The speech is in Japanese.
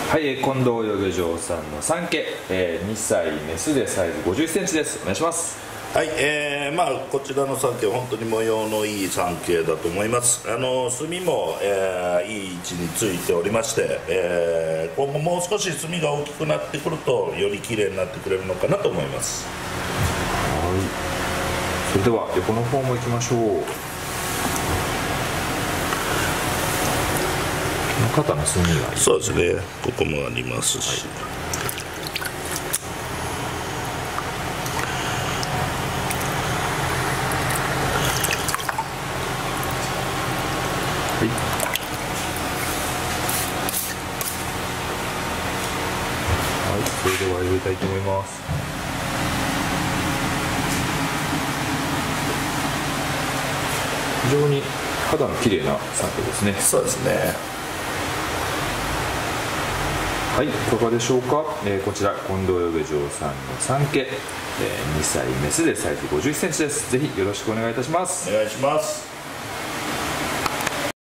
はい、近藤養魚場さんの3毛、2歳メスでサイズ50センチです。お願いします。 はい、こちらの3毛本当に模様のいい3毛だと思います。墨も、いい位置についておりまして、今後もう少し墨が大きくなってくるとより綺麗になってくれるのかなと思います。 はい、それでは横の方も行きましょう。この肩の墨がいい。 そうですね、ここもありますし、 はい、それでは入れたいと思います。非常に肌の綺麗な3毛ですね。 そうですね。 はい、いかがでしょうか。こちら近藤養魚場さんの3毛、2歳メスでサイズ50センチです。ぜひよろしくお願いいたします。 お願いします。